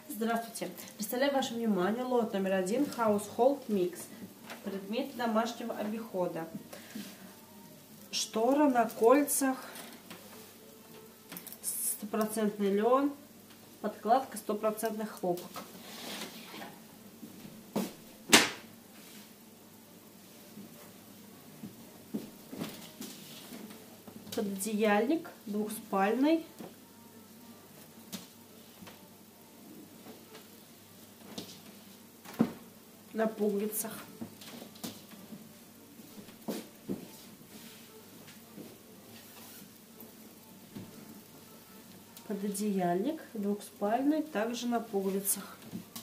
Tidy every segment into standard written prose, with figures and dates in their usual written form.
Здравствуйте! Представляю вашему вниманию лот номер 1 Household Mix. Предмет домашнего обихода. Штора на кольцах, 100% лен, подкладка 100% хлопок. Пододеяльник двухспальный. На пуговицах. Пододеяльник двухспальный, также на пуговицах.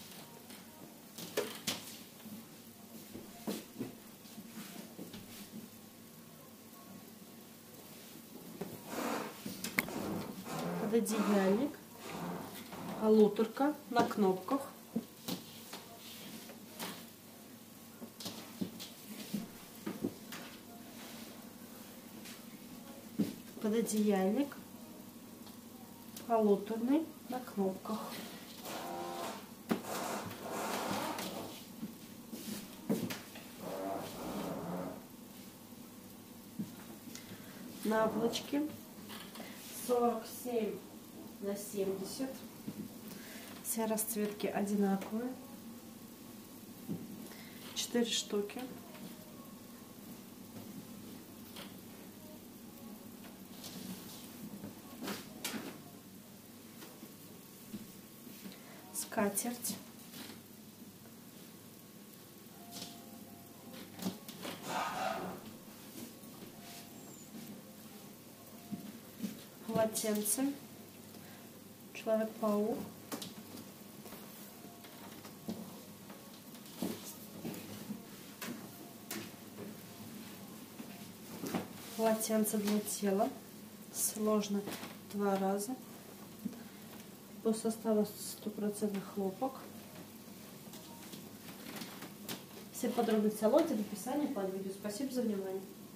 Пододеяльник, полуторка на кнопках. Пододеяльник полуторный на кнопках. Наволочки 47 на 70. Все расцветки одинаковые. 4 штуки. Скатерть. Полотенце. Человек-паук. Полотенце для тела. Сложно 2 раза. По составу 100% хлопок. Все подробности о лоте в описании под видео. Спасибо за внимание.